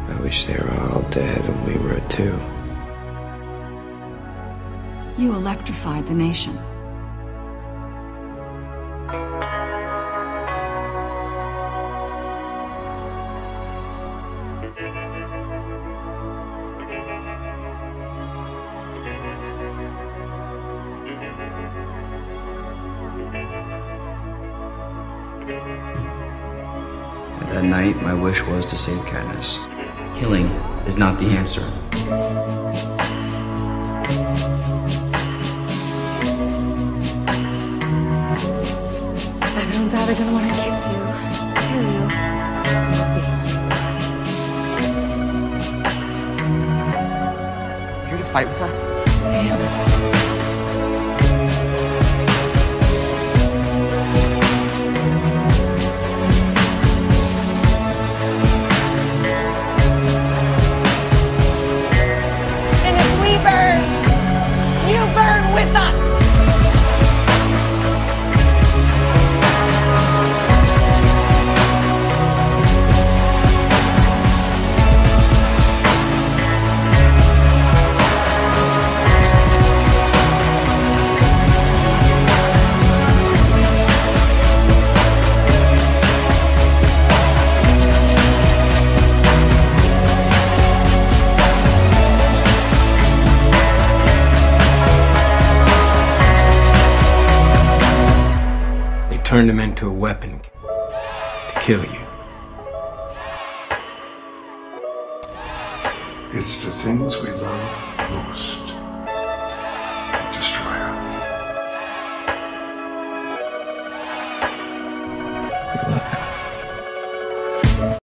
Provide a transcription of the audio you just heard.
I wish they were all dead and we were too. You electrified the nation. That night, my wish was to save Katniss. Killing is not the answer. Everyone's either gonna want to kiss you, kill you, or be. Here to fight with us? And if we burn, you burn with us! Turned him into a weapon to kill you. It's the things we love most that destroy us. We love him.